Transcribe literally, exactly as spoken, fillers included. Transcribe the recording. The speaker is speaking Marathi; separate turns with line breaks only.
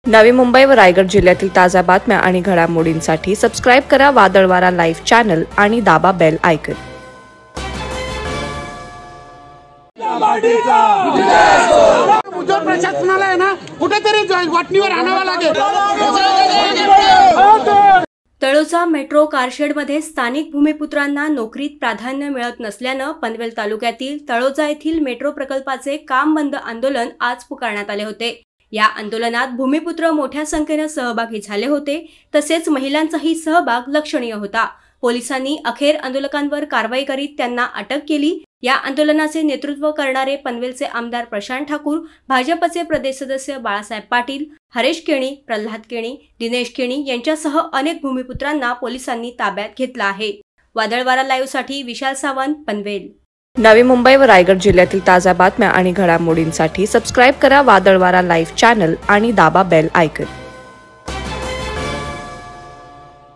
नवी मुंबई व रायगड जिल्ह्यातील ताज्या बातम्या आणि घडामोडींसाठी सबस्क्राइब करा वादळवारा लाईव्ह चॅनल आणि दाबा बेल आयकॉन।
उद्योग प्रशासनाला आहे ना कुठेतरी वाटणीवर आणावं लागेल।
तळोजा मेट्रो कारशेडमध्ये स्थानिक भूमिपुत्रांना नोकरीत प्राधान्य मिळत नसल्यानं पनवेल तालुक्यातील तळोजा येथील मेट्रो प्रकल्पाचे काम बंद आंदोलन आज पुकारण्यात आले होते। या आंदोलनात भूमिपुत्र मोठ्या संख्येने सहभागी झाले होते, तसेच महिलांचाही सहभाग लक्षणीय होता। पोलिसांनी अखेर आंदोलकांवर कारवाई करीत त्यांना अटक केली। या आंदोलनाचे नेतृत्व करणारे पनवेलचे आमदार प्रशांत ठाकूर, भाजपचे प्रदेश सदस्य बाळासाहेब पाटील, हरेश केणी, प्रल्हाद केणी, दिनेश केणी यांच्यासह अनेक भूमिपुत्रांना पोलिसांनी ताब्यात घेतला आहे। वादळवारा लाईव्ह साठी विशाल सावंत, पनवेल।
नवी मुंबई व रायगड जिल्ह्यातील ताज्या बातम्या आणि घडामोडींसाठी सबस्क्राइब करा वादळवारा लाईव्ह चॅनल आणि दाबा बेल आयकॉन।